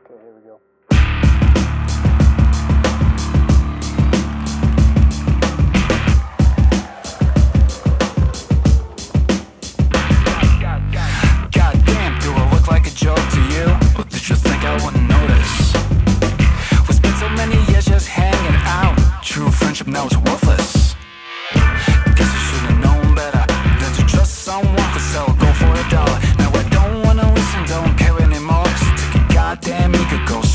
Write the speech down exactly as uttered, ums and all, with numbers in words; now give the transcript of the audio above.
Okay, here we go. Goddamn, do I look like a joke to you? Or did you think I wouldn't notice? We spent so many years just hanging out. True friendship now is worthless. Guess I should've known better than to trust someone who sell gold for a dollar. Now I don't wanna listen, don't care anymore. So take a goddamn ego, go